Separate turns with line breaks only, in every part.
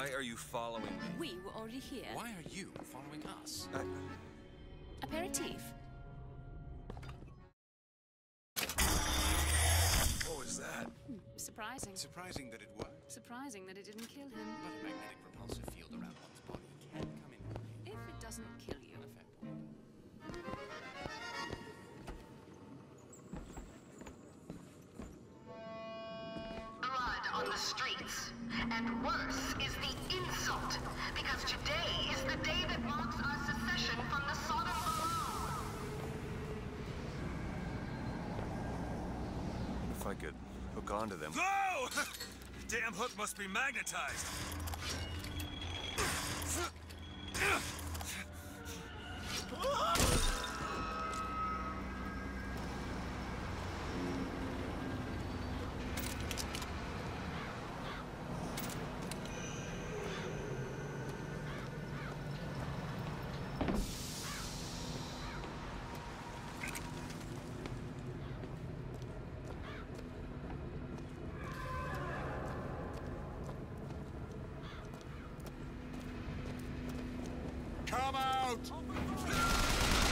Why are you following me?
We were already here.
Why are you following us?
Aperitif.
What was that?
Surprising.
Surprising that it worked.
Surprising that it didn't kill him.
But a magnetic repulsive field around one's body can come in handy.
If it doesn't kill you.
A fair point.
Blood on the streets. And worse is the insult, because today is the day that marks our secession from the Sodom below.
If I could hook onto them. Go! Damn hook must be magnetized.
Come out!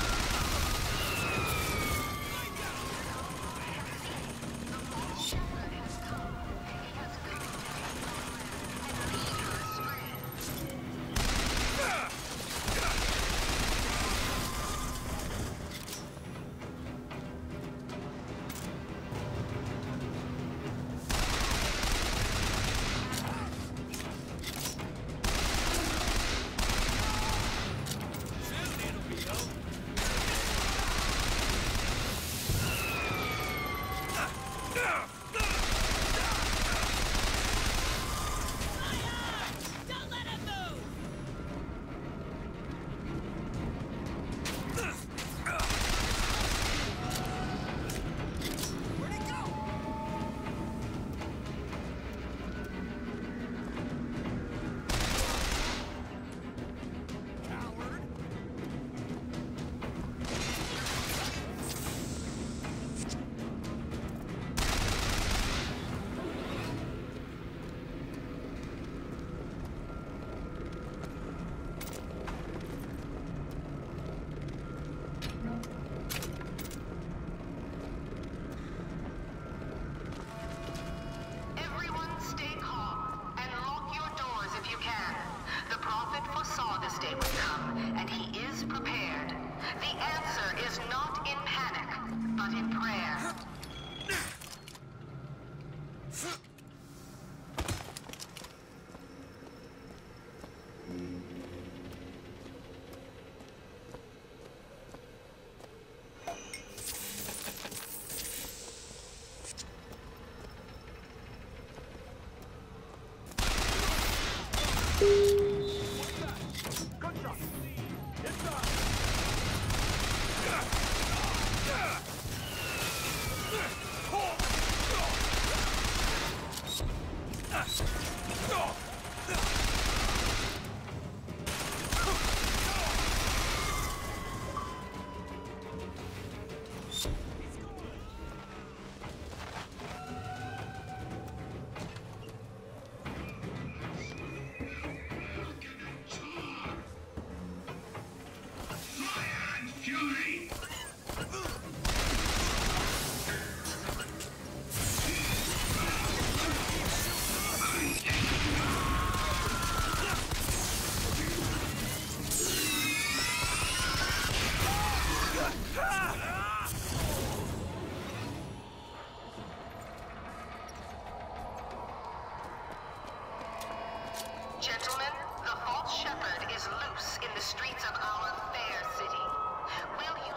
Foresaw this day would come, and he is prepared. The answer is not in panic, but in prayer. Gentlemen, the false shepherd is loose in the streets of our fair city. Will you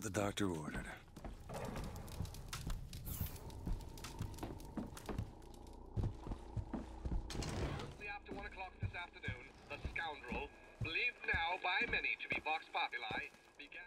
what the doctor ordered.
After 1 o'clock this afternoon, the scoundrel, believed now by many to be Vox Populi, began...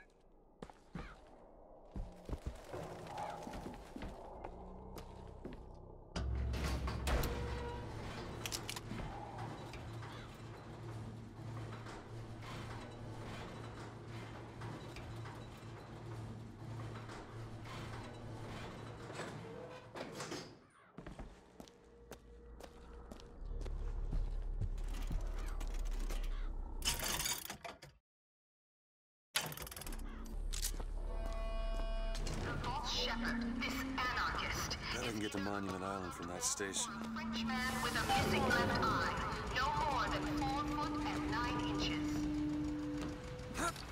Shepard, this anarchist,
Bet I can get to Monument Island from that station.
a French man with a missing left eye, no more than 4 foot and 9 inches.